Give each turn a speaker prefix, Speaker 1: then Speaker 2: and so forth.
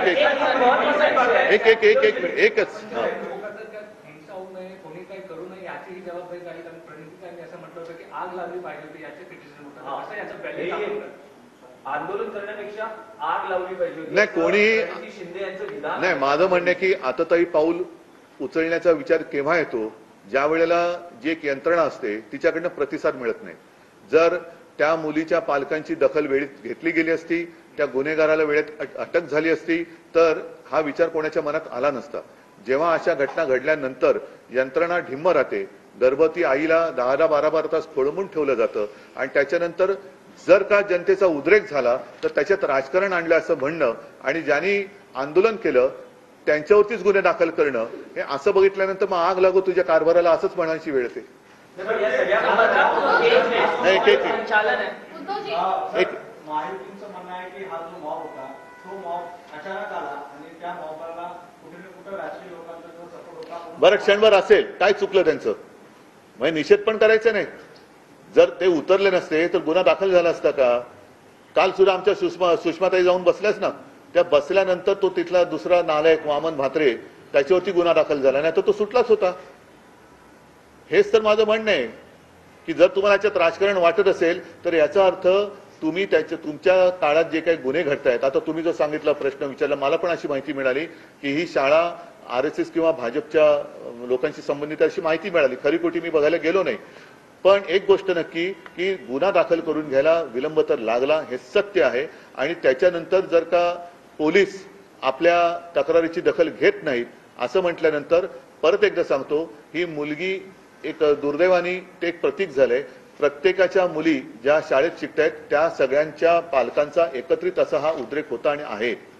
Speaker 1: एकच
Speaker 2: आग लागली पाहिजे याचे क्रिटिसिझम आंदोलन करण्यापेक्षा आग लावली पाहिजे
Speaker 1: नाही
Speaker 2: कोणी शिंदे यांचं विधान
Speaker 1: नाही. माझं म्हणणं आहे की आताताई पाऊल उचलण्याचा विचार केव्हा येतो ज्या वेळेला जी एक यंत्रणा असते तिच्याकडनं प्रतिसाद मिळत नाही. जर त्या मुलीच्या पालकांची दखल वेळेत घेतली गेली असती, त्या गुन्हेगाराला वेळेत अटक झाली असती तर हा विचार कोणाच्या मनात आला नसता. जेव्हा अशा घटना घडल्यानंतर यंत्रणा ढिम्म राहते, गर्भवती आईला 10-12 तास खोळंबून ठेवलं जातं आणि त्याच्यानंतर जर का जनतेचा उद्रेक झाला तर त्याच्यात राजकारण आणलं असं म्हणणं आणि ज्यांनी आंदोलन केलं त्यांच्यावरतीच गुन्हे दाखल करणं हे असं बघितल्यानंतर मग आग लागो तुझ्या कारभाराला असंच म्हणायची वेळ येते.
Speaker 3: महायुतीचं म्हणणं आहे की हा जो मॉब होता तो मॉब अचानक आला आणि त्या मॉबला कुठे ना कुठे राजकीय लोकांचा जो सपोर्ट होता.
Speaker 1: बरं क्षणभर असेल, काय चुकलं त्यांचं? म्हणजे निषेध पण करायचा नाही. जर ते उतरले नसते तर गुन्हा दाखल झाला असता का? काल सुद्धा आमच्या सुषमाताई जाऊन बसल्याच ना, त्या बसल्यानंतर तो तिथला दुसरा नालायक वामन म्हात्रे त्याच्यावरती गुन्हा दाखल झाला नाही तर तो सुटलाच होता. हेच तर माझं म्हणणं आहे की जर तुम्हाला याच्यात राजकारण वाटत असेल तर याचा अर्थ तुम्ही तुमच्या काळात जे काही गुन्हे घडतायत, आता तुम्ही जो सांगितला प्रश्न विचारला, मला पण अशी माहिती मिळाली की ही शाळा RSS किंवा भाजपच्या लोकांशी संबंधित अशी माहिती मिळाली. खरी खोटी मी बघायला गेलो नाही, पण एक गोष्ट नक्की की गुन्हा दाखल करून घ्यायला विलंब तर लागला हे सत्य आहे. आणि त्याच्यानंतर जर का पोलीस आपल्या तक्रारीची दखल घेत नाहीत असं म्हटल्यानंतर परत एकदा सांगतो, ही मुलगी एक दुर्दैवानी ते एक प्रतीक झालंय. प्रत्येकाच्या मुली ज्या शाळेत शिकतायत त्या सगळ्यांच्या पालकांचा एकत्रित असा हा उद्रेक होता आणि आहे.